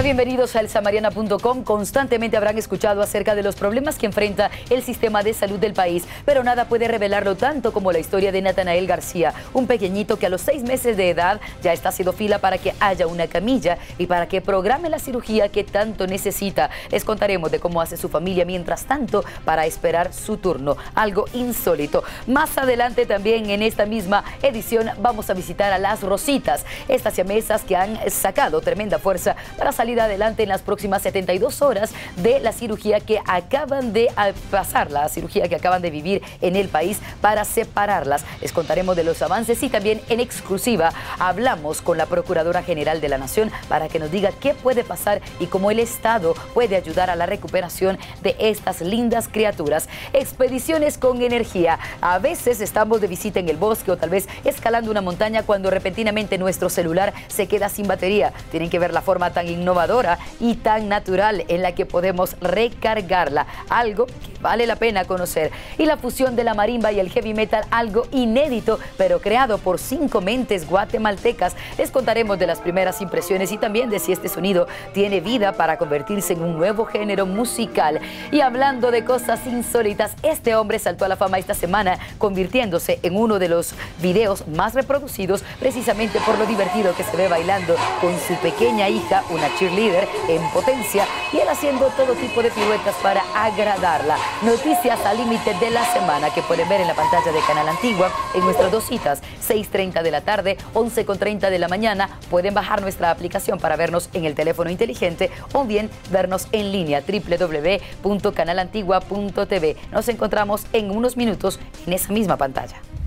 Bienvenidos a elsamariana.com. Constantemente habrán escuchado acerca de los problemas que enfrenta el sistema de salud del país, pero nada puede revelarlo tanto como la historia de Natanael García, un pequeñito que a los 6 meses de edad ya está haciendo fila para que haya una camilla y para que programe la cirugía que tanto necesita. Les contaremos de cómo hace su familia mientras tanto para esperar su turno, algo insólito. Más adelante también en esta misma edición vamos a visitar a las Rositas, estas siamesas que han sacado tremenda fuerza para salir adelante en las próximas 72 horas de la cirugía que acaban de pasar, la cirugía que acaban de vivir en el país para separarlas. Les contaremos de los avances y también en exclusiva hablamos con la Procuradora General de la Nación para que nos diga qué puede pasar y cómo el Estado puede ayudar a la recuperación de estas lindas criaturas. Expediciones con energía. A veces estamos de visita en el bosque o tal vez escalando una montaña cuando repentinamente nuestro celular se queda sin batería. Tienen que ver la forma tan innovadora y tan natural en la que podemos recargarla, algo que vale la pena conocer. Y la fusión de la marimba y el heavy metal, algo inédito, pero creado por 5 mentes guatemaltecas. Les contaremos de las primeras impresiones y también de si este sonido tiene vida para convertirse en un nuevo género musical. Y hablando de cosas insólitas, este hombre saltó a la fama esta semana, convirtiéndose en uno de los videos más reproducidos precisamente por lo divertido que se ve bailando con su pequeña hija, una cheerleader en potencia, y él haciendo todo tipo de piruetas para agradarla. Noticias al límite de la semana que pueden ver en la pantalla de Canal Antigua en nuestras dos citas, 6:30 de la tarde, 11:30 de la mañana. Pueden bajar nuestra aplicación para vernos en el teléfono inteligente o bien vernos en línea www.canalantigua.tv. Nos encontramos en unos minutos en esa misma pantalla.